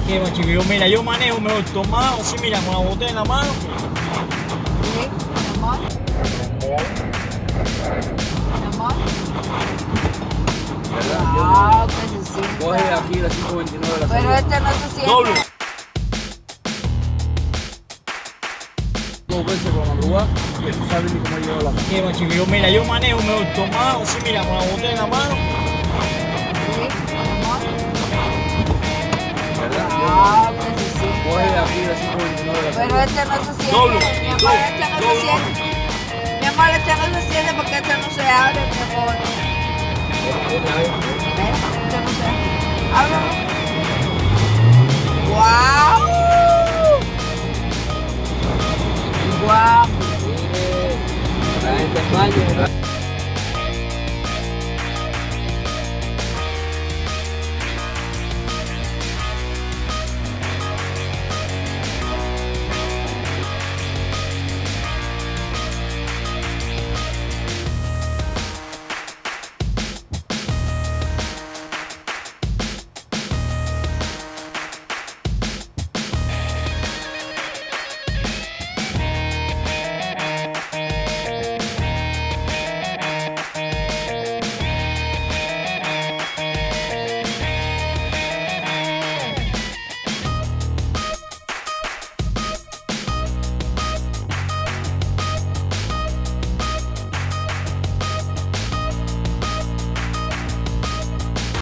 ¿Qué va, chico? Yo, mira, yo manejo mejor tomado, sí, mira, con la botella en la mano. Sí, mi amor. Mi amor. ¿Verdad? Wow, que se sienta. Coge aquí la 529 de la Pero salida. este no se siente. Doble. 2 veces por la madrugada, que tú sabes ni cómo llevo la mano. ¿Qué va, chico? Yo, mira, yo manejo mejor tomado, sí, mira, con la botella en la mano. Sí, mi amor. ¿Verdad? Wow, que se sienta. Coge aquí la 529 de la Pero salida. este no se siente. Doble, Mi amor, doble, este no se doble. siente. Mi amor, este no se siente porque este no se abre, mi amor. Coge ahí. ¿Ves? Este no se abre. Ábrelo.